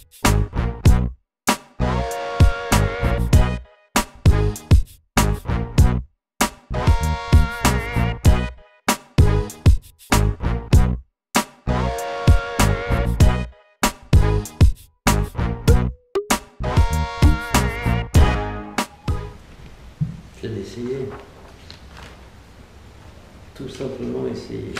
C'est d'essayer. Tout simplement essayer.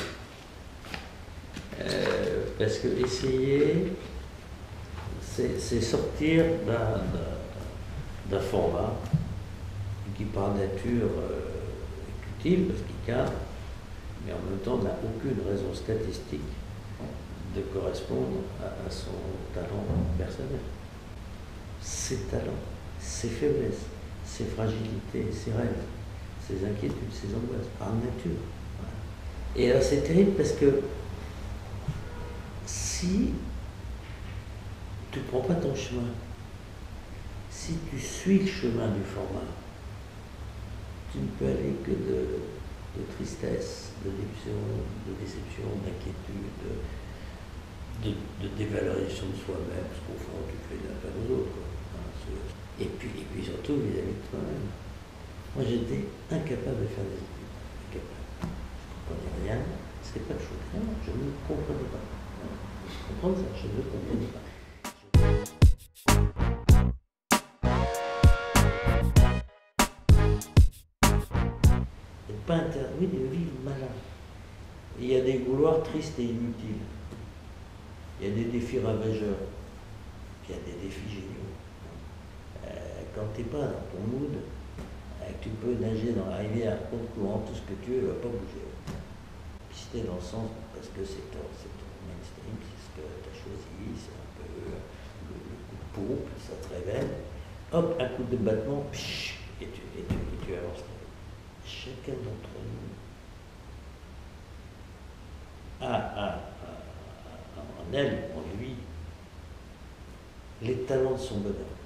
Parce que essayer, c'est sortir d'un format qui par nature est utile parce qu'il cadre, mais en même temps n'a aucune raison statistique de correspondre à son talent personnel. Ses talents, ses faiblesses, ses fragilités, ses rêves, ses inquiétudes, ses angoisses, par nature. Voilà. Et alors c'est terrible parce que si tu ne prends pas ton chemin, si tu suis le chemin du format, tu ne peux aller que de tristesse, de déception, d'inquiétude, de dévalorisation de soi-même, parce qu'au fond tu fais de la peine aux autres. Et puis surtout vis-à-vis de toi-même. Moi j'étais incapable de faire des études. Incapable. Je ne comprenais rien, c'était pas le choix. Non, je ne comprenais pas. Je comprends ça, je ne comprenais pas. Et pas interdit de vivre malin. Il y a des couloirs tristes et inutiles. Il y a des défis ravageurs. Il y a des défis géniaux. Quand tu n'es pas dans ton mood, tu peux nager dans la rivière contre courant, tout ce que tu veux, il ne va pas bouger. Puis si tu es dans le sens, parce que c'est ton mainstream, c'est ce que tu as choisi, c'est un peu le coup de pompe, ça te révèle, hop, un coup de battement, et tu avances. Chacun d'entre nous a en elle, en lui, les talents de son bonheur.